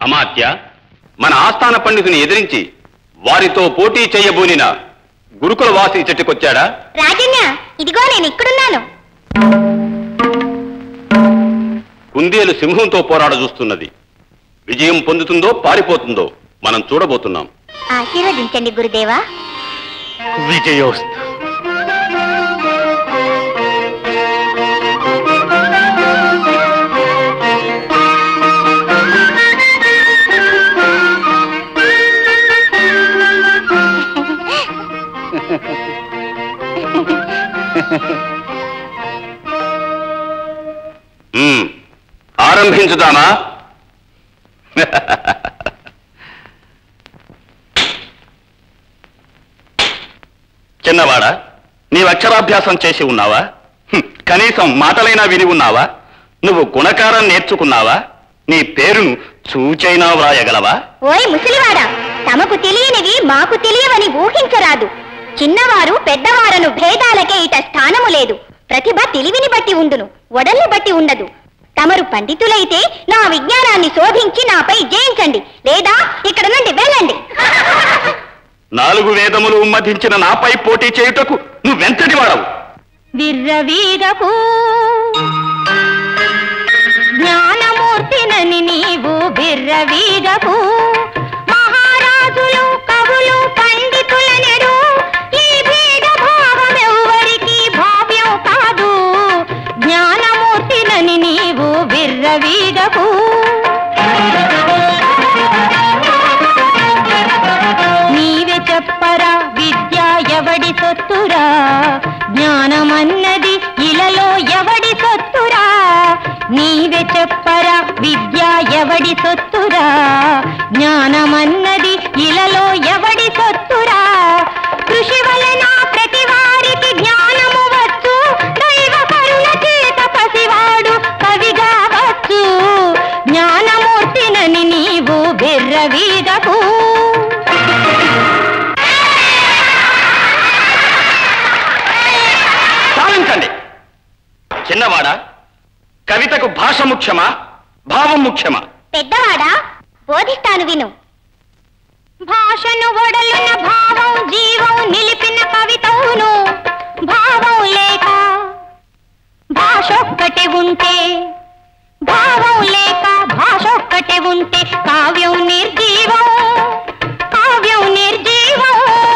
అమాత్య, మన ఆస్థాన పండితుని ఎదిరించి వారితో పోటీ చేయబోనిన గురుకుల వాసి చెట్టుకొచ్చాడా? రాజన్య, ఇదిగో నేను ఇక్కడున్నాను. కుందేలు సింహంతో పోరాడ చూస్తున్నది. విజయం పొందుతుందో పారిపోతుందో మనం చూడబోతున్నాం. ఆశీర్వదించండి గురుదేవా. విజయోస్తు. ఆరంభించుదామా? చిన్నవాడా, నీవు అక్షరాభ్యాసం చేసి ఉన్నావా? కనీసం మాటలైనా విని ఉన్నావా? నువ్వు గుణకారం నేర్చుకున్నావా? నీ పేరును చూచైనా వ్రాయగలవా? ఓయ్ ముసలివాడా, తమకు తెలియనివి మాకు తెలియవని ఊహించరాదు. చిన్నవారు పెద్దవారను భేదాలకే ఇట స్థానము లేదు. ప్రతిభ తెలివిని బట్టి ఉండును, ఒడల్ని బట్టి ఉండదు. తమరు పండితులైతే నా విజ్ఞానాన్ని శోధించి నాపై జయించండి, లేదా ఇక్కడ నుండి వెళ్ళండి. 4 వేదములు ఉమ్మధించిన నాపై పోటీ చేయుటకు నువ్వెంతటి వాడవు? విర్రవీరకు జ్ఞానమూర్తినని నీవు విర్రవీరకు. మహారాజులు కవులు పండితులనెడు ఈ భేద భావమెవ్వరికి భావ్యం కాదు. జ్ఞానమూర్తినని నీవు విర్రవీరకు. నీవే చెప్పరా విద్య ఎవడి సొత్తురా? జ్ఞానమన్నది ఇలలో ఎవడి సొత్తురా? నీవే చెప్పరా విద్య ఎవడి సొత్తురా? జ్ఞానమన్నది ఇలలో ఎవడి సొత్తురా? కృషి వలన ప్రతి వారికి జ్ఞానము వచ్చు. దైవ కరుణ చేత పసివాడు కవిగా వచ్చు. జ్ఞానమూర్తినని నీవు బిర్రవీదకు. చిన్నవాడా, కవితకు భాష ముఖ్యమా, భావం ముఖ్యమా? పెద్దవాడా, బోధిస్తాను విను. భాషను ఒడలున భావం జీవం నిలిపిన కవితవును. భావం లేక భాషొక్కటి ఉంటే, భావం లేక భాషొక్కటి ఉంటే కావ్యం నిర్జీవం, కావ్యం నిర్జీవం.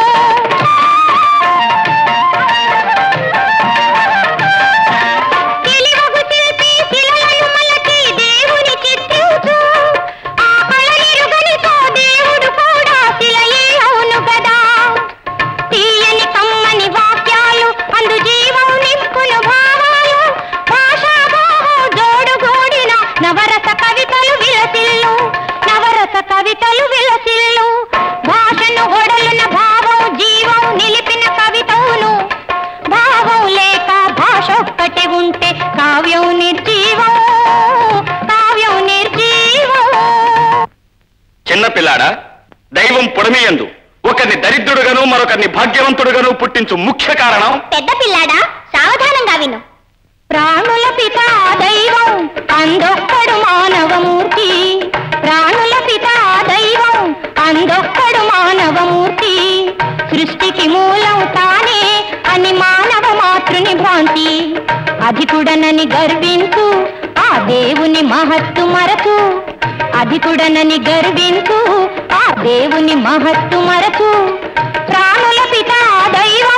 కవితలు విలసిల్లు. భాషను ఒడలున భావం జీవం నిలిపిన కవితవును. భావం లేక భాషొక్కటి ఉంటే కావ్యం నిర్జీవం, కావ్యం నిర్జీవం. చిన్నపిల్లాడా, దైవం పొడమియందు ఒకరిని దరిద్రుడుగాను మరొకరిని భాగ్యవంతుడుగాను పుట్టించు ముఖ్య కారణం. పెద్ద పిల్లాడా, సావధానంగా విను. ప్రాణుల పిత దైవం అందొక్కడు మానవమూర్తి. ప్రాణుల పిత దైవం అందొక్కడు మానవమూర్తి. సృష్టికి మూలం తానే అని మానవ మాతృని భ్రాంతి. అధికుడనని గర్వించు ఆ దేవుని మహత్తు మరచు. అధికుడనని గర్వించు ఆ దేవుని మహత్తు మరచు. ప్రాణుల పిత దైవం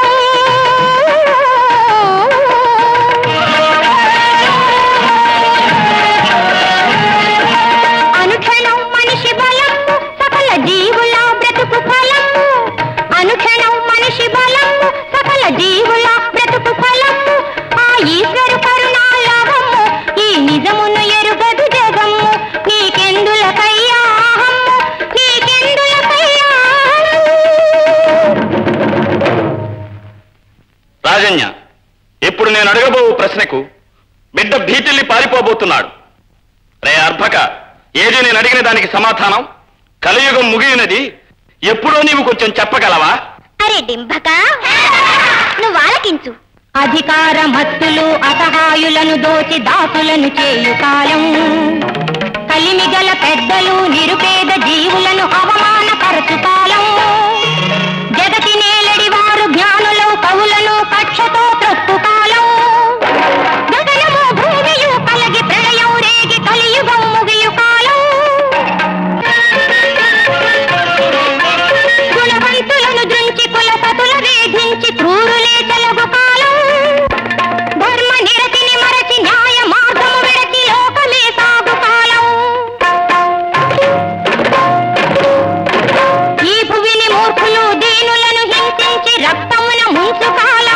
అనుక్షణం మనిషి బలము సకల జీవుల బ్రతుకు ఫలము. అనుక్షణం మనిషి బలము సకల జీవుల బ్రతుకు ఫలము. ఆ ఈశ్వరు కరుణాలవము ఈ నిజమును ఎరుగదు జగము. నీకెందులకయ్యా అహము, నీకెందులకయ్యా. రాజన్య, ఇప్పుడు నేను అడగబో ప్రశ్నకు బిడ్డ భీతిల్లి పారిపోబోతున్నాడు. రే అర్భక, ఏది నేను అడిగిన దానికి సమాధానం? కలియుగం ముగియునది ఎప్పుడో నీవు కొంచెం చెప్పగలవా? అరే డింభక, నువ్వు ఆలకించు. అధికార మత్తులు అసహాయులను దోచి దాసులను చేయు కాలం. కలిమిగల పెద్దలు నిరుపేద జీవులను అవమానపరచు కాలం. జగతి నేలడి వారు జ్ఞానులు కవులను కక్షతో త్రొక్కు కాలం. గగనము భూమియు కలగి ప్రళయం రేగి కలియుగం ముగియు కాలం. గుణవంతులను దృంచి కులపతుల వేధించి క్రూరులే తెలగు కాలం. ధర్మ నిరతిని మరచి న్యాయ మార్గము విడచి లోకమే సాగు కాలం. ఈ భువిని మూర్ఖులు దీనులను హింసించి రక్తమున ముంచు కాలం.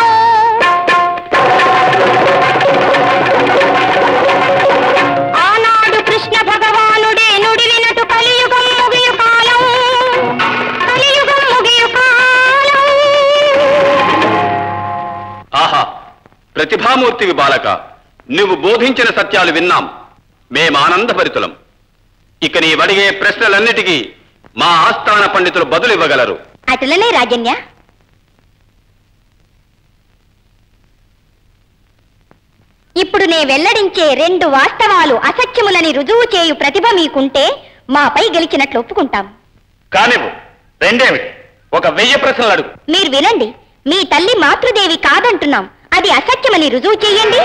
ఆనాడు కృష్ణ భగవానుడే నుడివినటు కలియుగం ముగియు కాలం. కలియుగం ముగియు కాలం. ఆహా, ప్రతిభామూర్తివి బాలక, నువ్వు బోధించిన సత్యాలు విన్నాం. మేమానందభరితులం. ఇక నీవడిగే ప్రశ్నలన్నిటికీ మా ఆస్థాన పండితులు బదులివ్వగలరు. అటులనే రాజన్య. ఇప్పుడు నే వెల్లడించే 2 వాస్తవాలు అసత్యములని రుజువు చేయు ప్రతిభ మీకుంటే మాపై గెలిచినట్లు ఒప్పుకుంటాం. కానివ్వు. రెండేమిటి? ఒక 1000 ప్రశ్నలు అడుగు. మీరు వినండి. మీ తల్లి మాతృదేవి కాదంటున్నాం. అది అసత్యమని రుజువు చేయండి.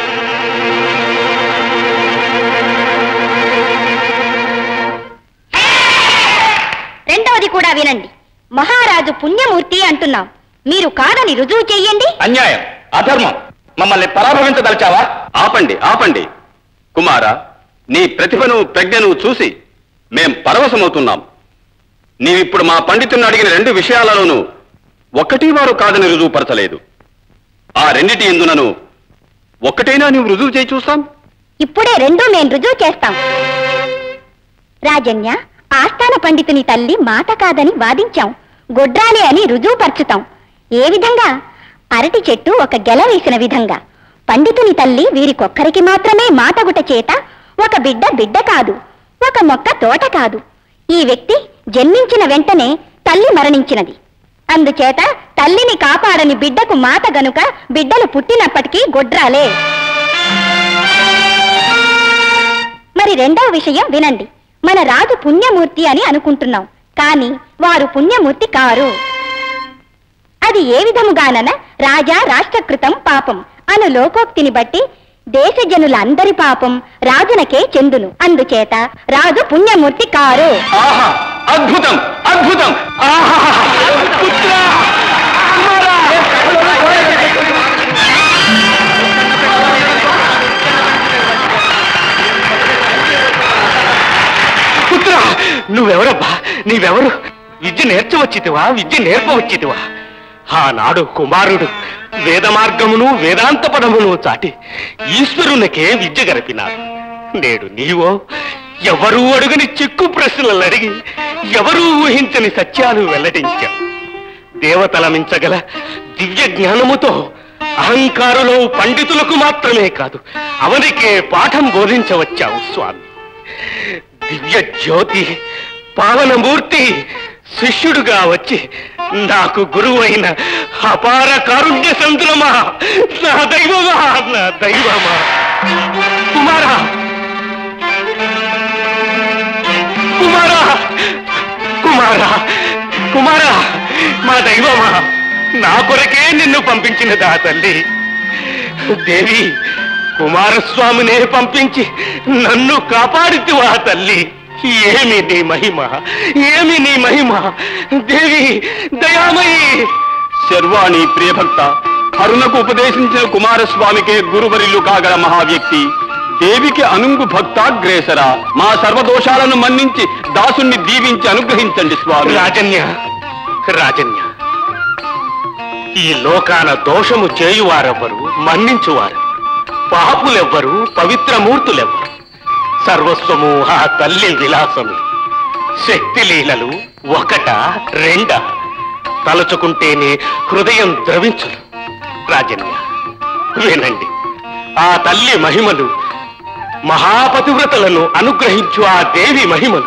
రెండవది కూడా వినండి. మహారాజు పుణ్యమూర్తి అంటున్నాం. మీరు కాదని రుజువు చెయ్యండి. అన్యాయం, అధర్మం. మమ్మల్ని పరాభవించదలిచావా? ఆపండి, ఆపండి. కుమారా, నీ ప్రతిభను ప్రజ్ఞను చూసి మేం పరవశమవుతున్నాం. నీవిప్పుడు మా పండితుని అడిగిన 2 విషయాలలోనూ ఒక్కటి వారు కాదని రుజువుపరచలేదు. ఆ రెండిటి ఎందునను ఒక్కటైనా నువ్వు రుజువు చేయి చూస్తాం. ఇప్పుడే 2 మేము రుజువు చేస్తాం. రాజన్య, ఆస్థాన పండితుని తల్లి మాట కాదని వాదించాం. గొడ్రాలి అని రుజువుపరచుతాం. ఏ విధంగా? అరటి చెట్టు ఒక గెల వేసిన విధంగా. పండితుని తల్లి వీరికొక్కరికి మాత్రమే మాటగుట చేత ఒక బిడ్డ కాదు, ఒక మొక్క తోట కాదు. ఈ వ్యక్తి జన్మించిన వెంటనే తల్లి మరణించినది. అందుచేత తల్లిని కాపాడని బిడ్డకు మాత గనుక బిడ్డలు పుట్టినప్పటికీ గొడ్రాలే. మరి 2వ విషయం వినండి. మన రాజు పుణ్యమూర్తి అని అనుకుంటున్నాం, కాని వారు పుణ్యమూర్తి కారు. అది ఏ విధముగానన రాజా రాష్ట్రకృతం పాపం అను లోకోక్తిని బట్టి దేశజనులందరి పాపం రాజునకే చెందును. అందుచేత రాజు పుణ్యమూర్తి కారు. ఆహా, అద్భుతం, అద్భుతం. ఆహా, పుత్రా, కుమారా. పుత్రా, నువ్వెవరబ్బా? నీవెవరు? విద్య నేర్చవచ్చితివా? విద్య నేర్పవచ్చితివా? ఆనాడు కుమారుడు వేద మార్గమును వేదాంత పదమును చాటి ఈశ్వరునికే విద్య గరిపినాడు. నేడు నీవో ఎవరూ అడుగని చిక్కు ప్రశ్నలు అడిగి ఎవరూ ఊహించని సత్యాలు వెల్లడించావు. దేవతల మించగల దివ్య జ్ఞానముతో అహంకారులో పండితులకు మాత్రమే కాదు, అవనికే పాఠం బోధించవచ్చావు స్వామి. దివ్య జ్యోతి పావనమూర్తి శిష్యుడుగా వచ్చి నాకు గురువైన అపార కారుణ్య సంద్రమా, నా దైవమా, నా దైవమా. కుమారా, కుమారా, కుమారా, కుమారా, మా దైవమా, నా కొరకే నిన్ను పంపించినదా తల్లి. దేవి, కుమారస్వామినే పంపించి నన్ను కాపాడితివా తల్లి. ఏమి నీ మహిమ, ఏమి నీ మహిమ. దేవి దయామయి. శర్వాణి ప్రియభక్త, అరుణకు ఉపదేశించిన కుమారస్వామికే గురువరిల్లు కాగల మహావ్యక్తి, దేవికి అనుంగు భక్తాగ్రేసర, మా సర్వదోషాలను మన్నించి దాసుణ్ణి దీవించి అనుగ్రహించండి స్వామి. రాజన్య, రాజన్య, ఈ లోకాన దోషము చేయువారెవ్వరు, మన్నించువారు పాపులెవ్వరు, పవిత్రమూర్తులెవ్వరు. సర్వస్వము ఆ తల్లి విలాసము. శక్తి లీలలు 1, 2 తలుచుకుంటేనే హృదయం ద్రవించును. రాజన్య, వినండి. ఆ తల్లి మహిమలు, మహాపతివ్రతలను అనుగ్రహించు ఆ దేవి మహిమలు